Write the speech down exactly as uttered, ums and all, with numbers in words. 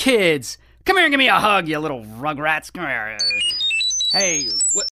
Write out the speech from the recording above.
kids. Come here and give me a hug, you little rugrats. Come here. Hey,